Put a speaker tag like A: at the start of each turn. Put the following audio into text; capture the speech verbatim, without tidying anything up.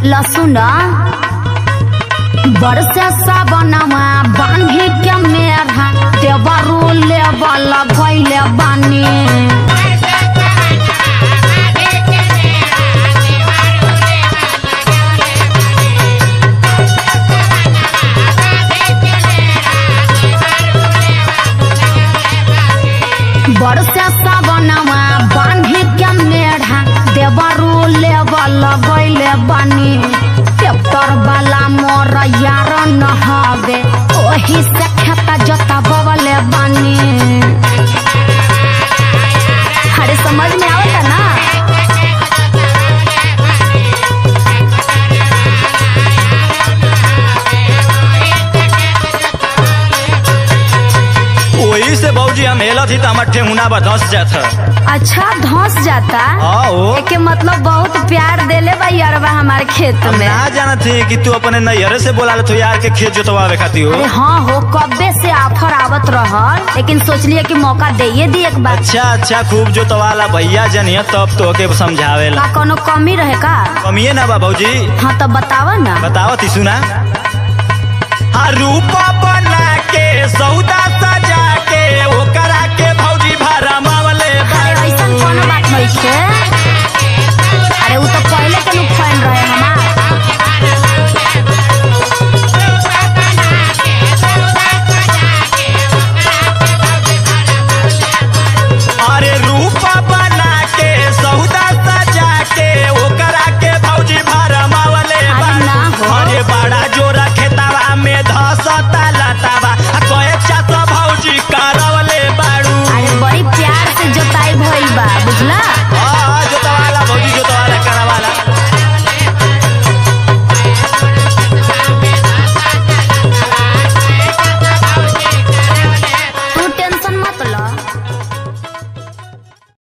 A: लहसुन बरसे सावनवा बांधी के मेरा देवरू लेवल गइले बानी। बरसे सावनवा बांधी के मेढ़ा देवरू लेवल गइले बानी। ट्रैक्टर वाला मोर यार न हवे ओही से खेता जोता बवले बानी। अरे समझ में आवता ना?
B: वही से भौजी हम हेला थी तो हमारे ठेहुना बा धंस जाता।
A: अच्छा धंस जाता?
B: हाँ
A: एके मतलब बहुत प्यार देले बा यारवा हमारे खेत में।
B: ना जाना थी कि तू अपने नैहरे से बोला तो यार के खेत जोतवावे खाती हो।
A: अरे हाँ हो कब्बे से ऑफर आवत रहल लेकिन सोचलिए कि मौका दे दी एक बार।
B: अच्छा अच्छा खूब जोतवाला भैया जनिया तब तो के समझावेला।
A: का कोनो कमी रहे का?
B: कमिए ना बा भौजी।
A: हाँ तो बतावा ना।
B: बताओ ती सुना। हाँ रूपा बना के सौदा सजा के ओकरा के भौजी भरा मावले।
A: अरे ऐसा कोनो बात नहीं है। अरे वो तो पहले के लोग फैन